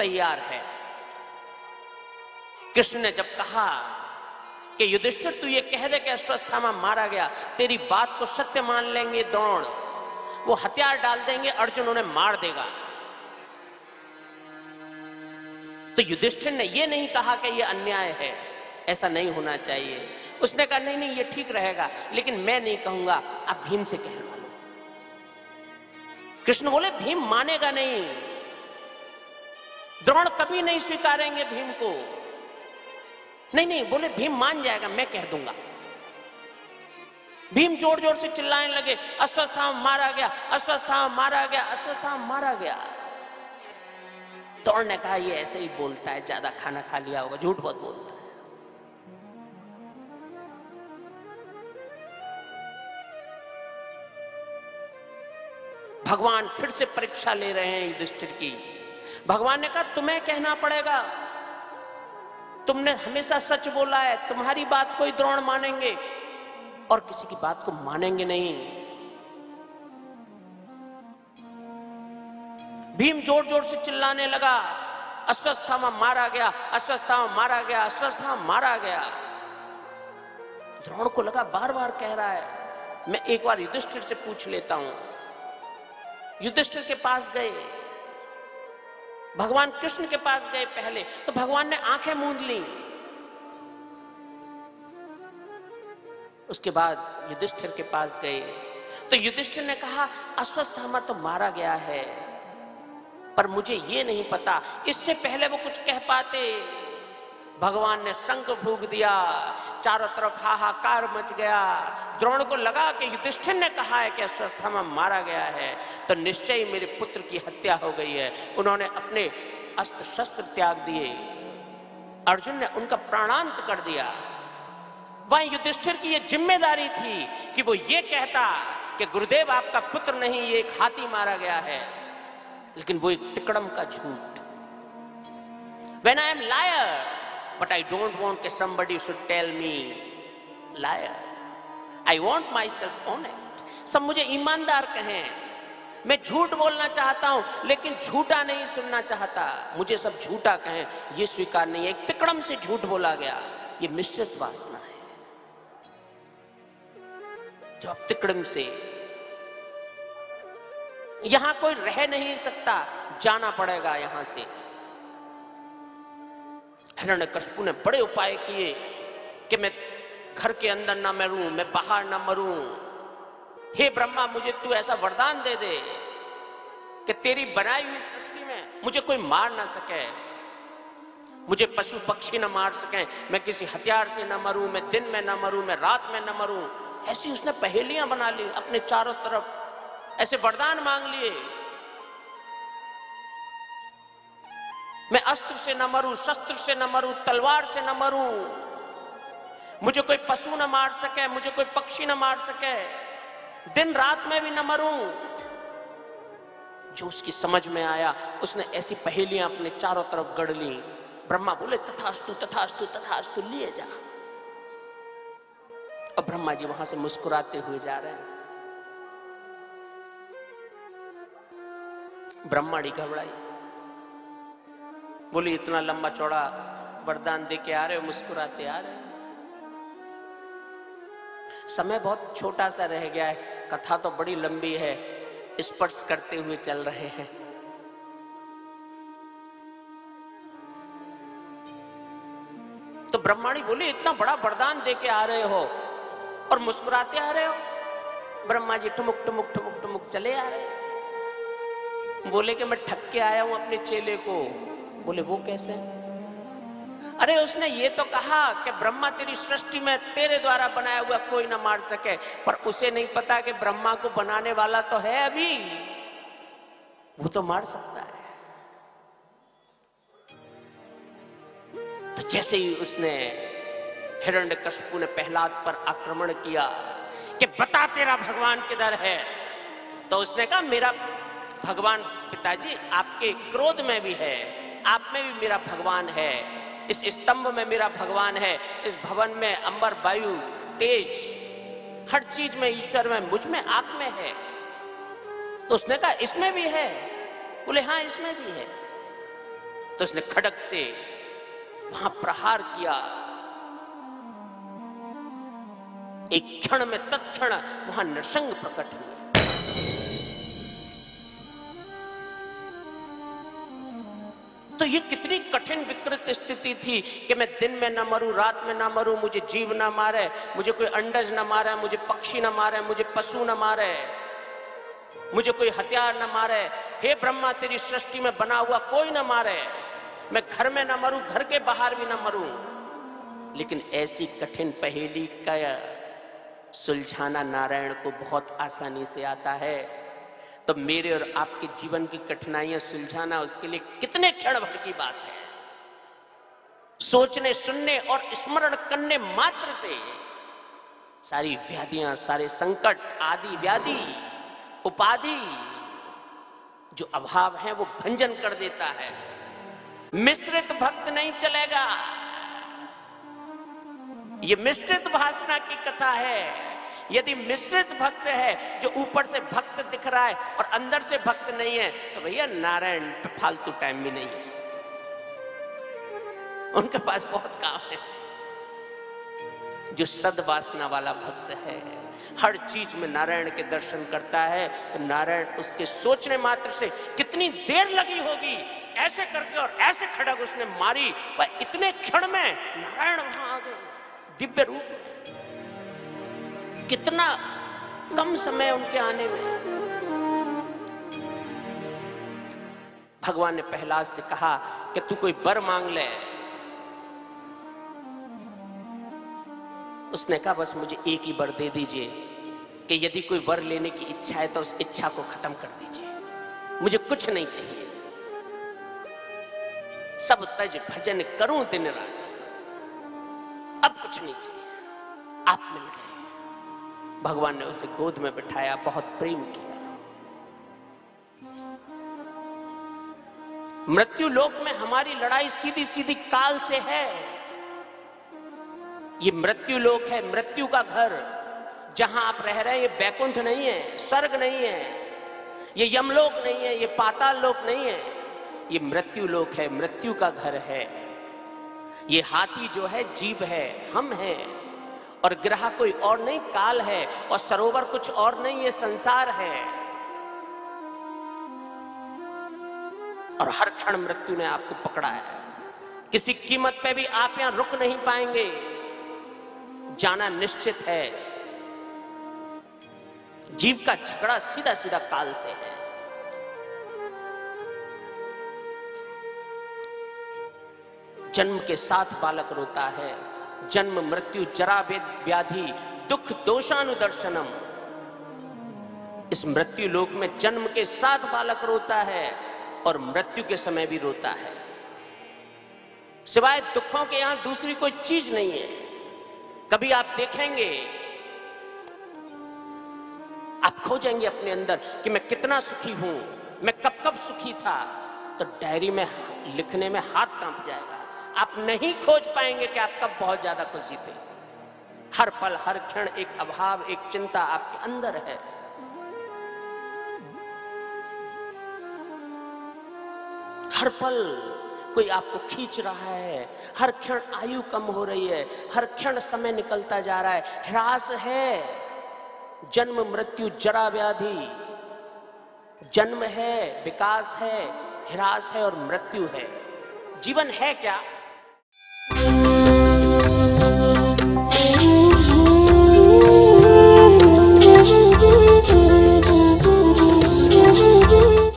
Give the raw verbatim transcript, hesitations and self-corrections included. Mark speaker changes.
Speaker 1: तैयार है। कृष्ण ने जब कहा कि युधिष्ठिर तू ये कह दे कि अश्वत्थामा मारा गया, तेरी बात को सत्य मान लेंगे द्रोण, वो हथियार डाल देंगे, अर्जुन उन्हें मार देगा। तो युधिष्ठिर ने ये नहीं कहा कि ये अन्याय है, ऐसा नहीं होना चाहिए। उसने कहा नहीं नहीं ये ठीक रहेगा, लेकिन मैं नहीं कहूंगा, आप भीम से कह लो। कृष्ण बोले भीम मानेगा नहीं, द्रोण कभी नहीं स्वीकारेंगे भीम को। नहीं नहीं बोले भीम मान जाएगा, मैं कह दूंगा। भीम जोर जोर से चिल्लाने लगे, अश्वत्थामा मारा गया, अश्वत्थामा मारा गया, अश्वत्थामा मारा गया। द्रोण ने कहा ये ऐसे ही बोलता है, ज्यादा खाना खा लिया होगा, झूठ बहुत बोलता है। भगवान फिर से परीक्षा ले रहे हैं युधिष्ठिर की। भगवान ने कहा तुम्हें कहना पड़ेगा, तुमने हमेशा सच बोला है, तुम्हारी बात कोई द्रोण मानेंगे और किसी की बात को मानेंगे नहीं। भीम जोर जोर से चिल्लाने लगा, अश्वत्थामा मारा गया, अश्वत्थामा मारा गया, अश्वत्थामा मारा गया। द्रोण को लगा बार बार कह रहा है, मैं एक बार युधिष्ठिर से पूछ लेता हूं। युधिष्ठिर के पास गए, भगवान कृष्ण के पास गए पहले, तो भगवान ने आंखें मूंद ली। उसके बाद युधिष्ठिर के पास गए, तो युधिष्ठिर ने कहा अश्वत्थामा तो मारा गया है, पर मुझे ये नहीं पता इससे पहले वो कुछ कह पाते। भगवान ने शंख फूंक दिया, चारों तरफ हाहाकार मच गया। द्रोण को लगा कि युधिष्ठिर ने कहा है कि अश्वत्थामा मारा गया है, तो निश्चय ही मेरे पुत्र की हत्या हो गई है। उन्होंने अपने अस्त्र शस्त्र त्याग दिए, अर्जुन ने उनका प्राणांत कर दिया। वहीं युधिष्ठिर की यह जिम्मेदारी थी कि वो ये कहता कि गुरुदेव आपका पुत्र नहीं, ये एक हाथी मारा गया है, लेकिन वो एक तिकड़म का झूठ। When I am liar, but I don't want that somebody should tell me liar. I want myself honest. सब मुझे ईमानदार कहें, मैं झूठ बोलना चाहता हूं, लेकिन झूठा नहीं सुनना चाहता। मुझे सब झूठा कहें, ये स्वीकार नहीं है। एक तिकड़म से झूठ बोला गया, ये मिश्रित वासना है। जो अब तिकड़म से यहां कोई रह नहीं सकता, जाना पड़ेगा यहां से। हिरण्यकशिपु ने बड़े उपाय किए कि मैं घर के अंदर ना मरूं, मैं बाहर ना मरूं। हे ब्रह्मा, मुझे तू ऐसा वरदान दे दे कि तेरी बनाई हुई सृष्टि में मुझे कोई मार ना सके, मुझे पशु पक्षी ना मार सके, मैं किसी हथियार से ना मरूं, मैं दिन में ना मरूं, मैं रात में ना मरूं। ऐसी उसने पहेलियां बना ली अपने चारों तरफ, ऐसे वरदान मांग लिए। मैं अस्त्र से न मरूं, शस्त्र से न मरूं, तलवार से न मरूं, मुझे कोई पशु न मार सके, मुझे कोई पक्षी न मार सके, दिन रात में भी न मरूं। जो उसकी समझ में आया, उसने ऐसी पहेलियां अपने चारों तरफ गढ़ ली। ब्रह्मा बोले तथास्तु तथास्तु तथास्तु, लिए जा। अब ब्रह्मा जी वहां से मुस्कुराते हुए जा रहे हैं। ब्रह्माणी घबराई, बोली इतना लंबा चौड़ा वरदान दे के आ रहे हो, मुस्कुराते आ रहे हो। समय बहुत छोटा सा रह गया है, कथा तो बड़ी लंबी है, स्पर्श करते हुए चल रहे हैं। तो ब्रह्माणी बोली इतना बड़ा वरदान दे के आ रहे हो और मुस्कुराते आ रहे हो। ब्रह्मा जी ठुमुक ठुमुक ठुमुक ठुमुक चले आ रहे हैं। बोले कि मैं ठग के आया हूं अपने चेले को। बोले वो कैसे? अरे उसने ये तो कहा कि ब्रह्मा तेरी सृष्टि में तेरे द्वारा बनाया हुआ कोई ना मार सके, पर उसे नहीं पता कि ब्रह्मा को बनाने वाला तो है अभी, वो तो मार सकता है। तो जैसे ही उसने हिरण्यकशिपु ने प्रहलाद पर आक्रमण किया कि बता तेरा भगवान किधर है, तो उसने कहा मेरा भगवान पिताजी आपके क्रोध में भी है, आप में भी मेरा भगवान है, इस स्तंभ में मेरा भगवान है, इस भवन में अंबर वायु तेज हर चीज में ईश्वर में, मुझ में आप में है। तो उसने कहा इसमें भी है? बोले हाँ इसमें भी है। तो उसने खड्ग से वहां प्रहार किया। एक क्षण में तत्क्षण वहां नृसिंह प्रकट हुए। तो ये कितनी कठिन विकृत स्थिति थी कि मैं दिन में ना मरूं, रात में ना मरूं, मुझे जीव ना मारे, मुझे कोई अंडज ना मारे, मुझे पक्षी ना मारे, मुझे पशु ना मारे, मुझे कोई हथियार ना मारे। हे ब्रह्मा, तेरी सृष्टि में बना हुआ कोई ना मारे, मैं घर में ना मरूं, घर के बाहर भी ना मरूं। लेकिन ऐसी कठिन पहेली का सुलझाना नारायण को बहुत आसानी से आता है। तो मेरे और आपके जीवन की कठिनाइयां सुलझाना उसके लिए कितने क्षण भर की बात है। सोचने, सुनने और स्मरण करने मात्र से सारी व्याधियां, सारे संकट, आदि व्याधि, उपाधि, जो अभाव है वो भंजन कर देता है। मिश्रित भक्त नहीं चलेगा। ये मिश्रित भाषणा की कथा है। यदि मिश्रित भक्त है, जो ऊपर से भक्त दिख रहा है और अंदर से भक्त नहीं है, तो भैया नारायण पे फालतू टाइम भी नहीं है, उनके पास बहुत काम है। जो सद्वासना वाला भक्त है, हर चीज में नारायण के दर्शन करता है, तो नारायण उसके सोचने मात्र से कितनी देर लगी होगी, ऐसे करके और ऐसे खड्ग उसने मारी, वह इतने क्षण में नारायण वहां आ गए दिव्य रूप में। कितना कम समय उनके आने में। भगवान ने प्रहलाद से कहा कि तू कोई वर मांग ले। उसने कहा बस मुझे एक ही वर दे दीजिए कि यदि कोई वर लेने की इच्छा है तो उस इच्छा को खत्म कर दीजिए, मुझे कुछ नहीं चाहिए, सब तज भजन करूं दिन रात, अब कुछ नहीं चाहिए, आप मिल गए। भगवान ने उसे गोद में बिठाया, बहुत प्रेम किया। मृत्यु लोक में हमारी लड़ाई सीधी सीधी काल से है। ये मृत्यु लोक है, मृत्यु का घर। जहां आप रह रहे हैं ये बैकुंठ नहीं है, स्वर्ग नहीं है, ये यमलोक नहीं है, ये पाताल लोक नहीं है, ये मृत्यु लोक है, मृत्यु का घर है। ये हाथी जो है जीव है, हम हैं, और ग्रह कोई और नहीं, काल है, और सरोवर कुछ और नहीं, ये संसार है। और हर क्षण मृत्यु ने आपको पकड़ा है। किसी कीमत पे भी आप यहां रुक नहीं पाएंगे, जाना निश्चित है। जीव का झगड़ा सीधा सीधा काल से है। जन्म के साथ बालक रोता है, जन्म मृत्यु जरा व्याधि दुख दोषानुदर्शनम। इस मृत्यु लोक में जन्म के साथ बालक रोता है और मृत्यु के समय भी रोता है। सिवाय दुखों के यहां दूसरी कोई चीज नहीं है। कभी आप देखेंगे, आप खोजेंगे अपने अंदर कि मैं कितना सुखी हूं, मैं कब कब सुखी था, तो डायरी में लिखने में हाथ कांप जाएगा। आप नहीं खोज पाएंगे कि आप कब बहुत ज्यादा खुशी थे। हर पल हर क्षण एक अभाव, एक चिंता आपके अंदर है। हर पल कोई आपको खींच रहा है, हर क्षण आयु कम हो रही है, हर क्षण समय निकलता जा रहा है, ह्रास है। जन्म मृत्यु जरा व्याधि, जन्म है, विकास है, ह्रास है और मृत्यु है। जीवन है क्या?